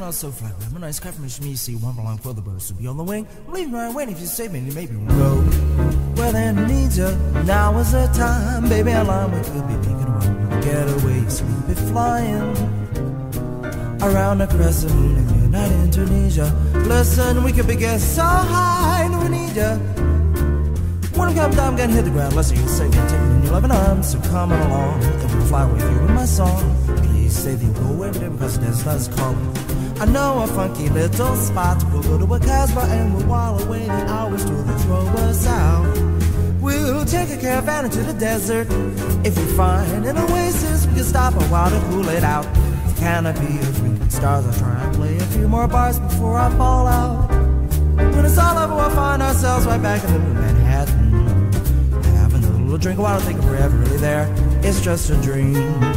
also fly. I'm a nice cut from me, see one belong for the birds to be on the wing. Leave my way if you save me, you maybe road. Well, then needs you. Now is the time, baby. Alarm, we could be making a road. Get away, sleepy flying around the crescent moon in midnight in Tunisia. Listen, we could be getting so high, and we need ya. When I come down, I'm gonna hit the ground. Listen, you'll say you're taking in your loving arms, so come on along. Then we'll fly with you in my song. Please say that you go away with it because there's nothing calling. I know a funky little spot. We'll go to a Casbah and we'll while away the hours till they throw us out. We'll take a caravan into the desert. If we find an oasis, we can stop a while to cool it out. The canopy of drinking stars, I'll try and play a few more bars before I fall out. When it's all over, we'll find ourselves right back in the new Manhattan, having a little drink. Well, I don't think we're ever really there. It's just a dream.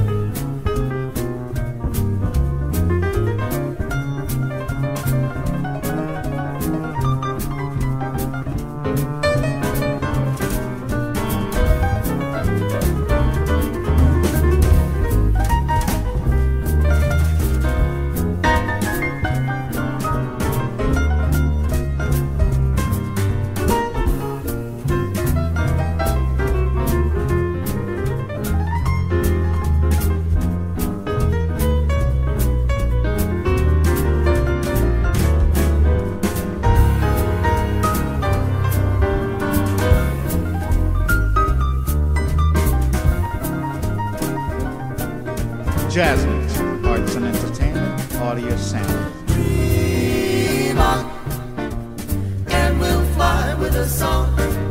Jazz Mix, arts and entertainment, audio sound. Dream on, and we'll fly with a song.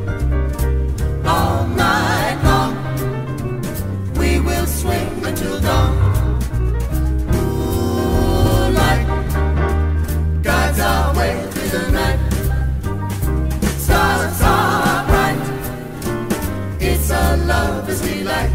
All night long, we will swing until dawn. Moonlight guides our way through the night. Stars are bright, it's a lover's delight.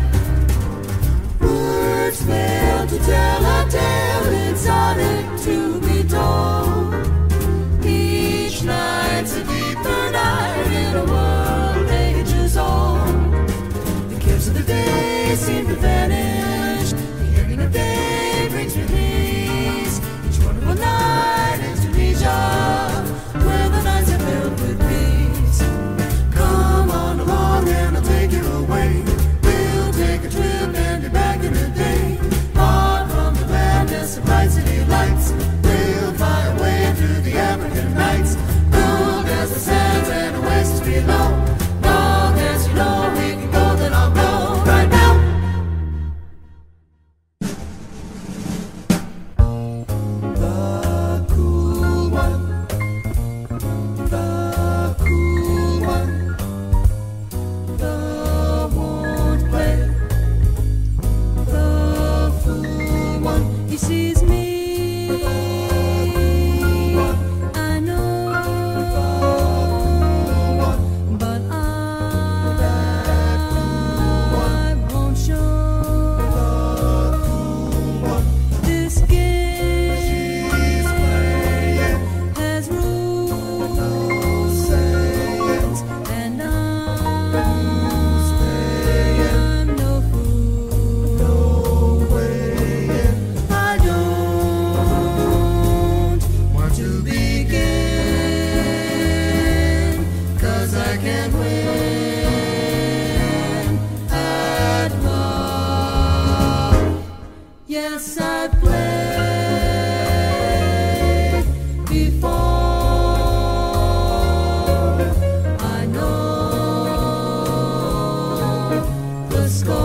Words fail to tell a tale exotic to be told. Each night's a deeper night in a world ages old. The cares of the day seem to vanish. The yearning of day brings release. Each wonderful night is Tunisia, where the nights are filled with peace. Come on along and I'll take you away. We'll take a trip and be back in a day. Far from the madness of bright city lights, we'll fly away through the African nights. Cool as the sands and the oasis below. Long as you know we can go, then I'll go right now. The cool one, the cool one, the won't play, the fool one. He sees me, I know, but I won't show. This game has rules, and I'm no fool. I don't want to begin, 'cause I can't win at love. Yes, I played before. I know the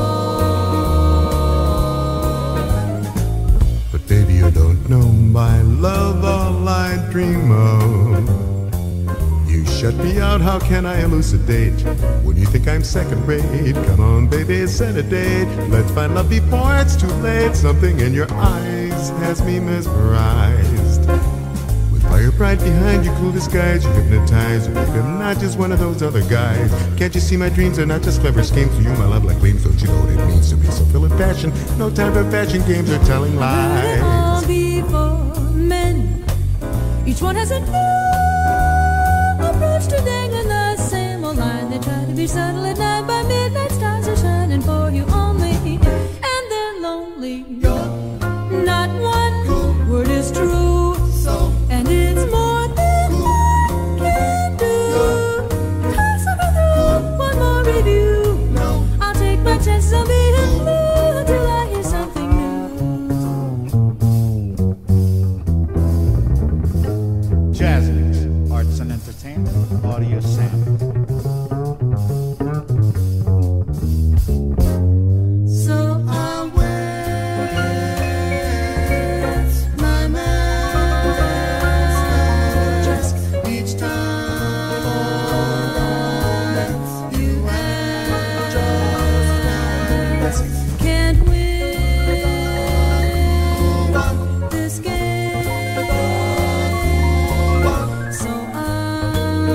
score. But baby, you don't know my love, all I dream of. You shut me out, how can I elucidate? When you think I'm second rate, come on baby, set a date. Let's find love before it's too late. Something in your eyes has me mesmerized. With fire bright behind you, cool disguise, you hypnotize. I'm not just one of those other guys. Can't you see my dreams are not just clever schemes? For you, my love like gleams, don't you know what it means to be so full of passion? No time for fashion games or telling lies. All before men, each one has a new approach to dangling the same old line. They try to be subtle at night, by midnight stars are shining for you only, and they're lonely. Not one word is true. chances of being blue till I hear something new. Jazz Mix, arts and entertainment, audio sound. So I wet my mask each time you ask. Can't win this game, so I'll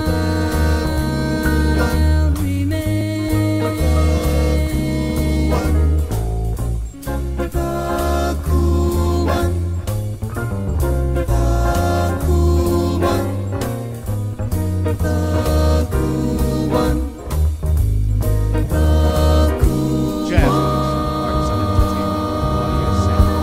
remain The cool one, the cool one, the cool one, the cool Jazz Mix, arts and entertainment, audio sound.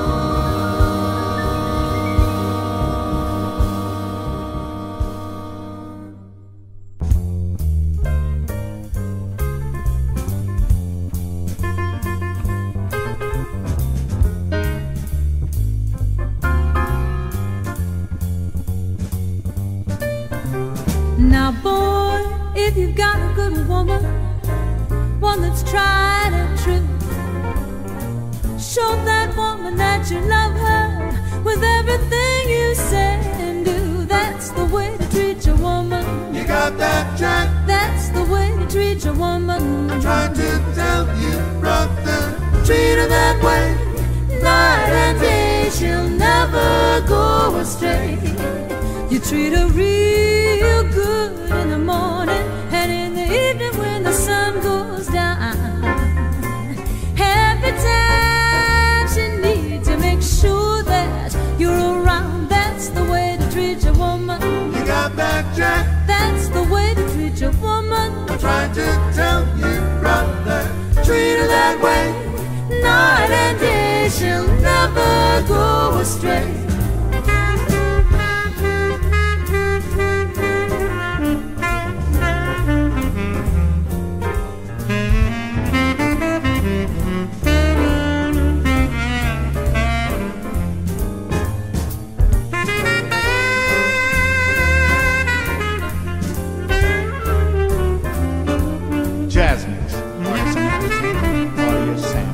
Now, boy, if you've got a good woman, one that's tried and true, show that woman that you love her with everything you say and do. That's the way to treat your woman. You got that, Jack? That's the way to treat your woman. I'm trying to tell you, brother, treat her that way. Night and day, she'll never go astray. You treat her real good in the morning and in the evening when the sun goes down. Every time she needs you, make sure that you're around. That's the way to treat your woman. You got that, Jack? That's the way to treat your woman. I'm trying to tell you, brother, treat her that way. Night and day, she'll never go astray. Jazz Mix, arts and entertainment, audio sound.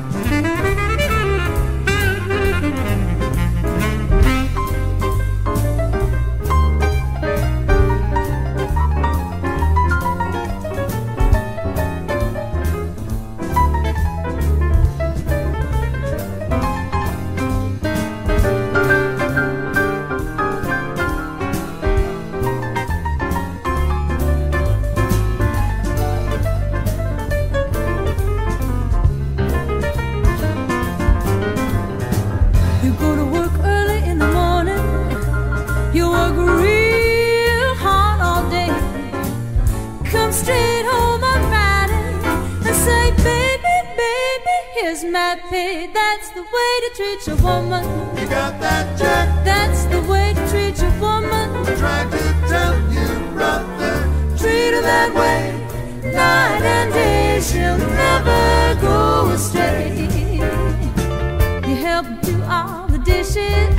You go to work early in the morning, you work real hard all day, come straight home on Friday and say, baby, baby, here's my pay. That's the way to treat your woman. You got that, Jack? That's the way to treat your woman. I'm trying to tell you, brother, treat her that way. Night and day, she'll never go astray. You help do all the dishes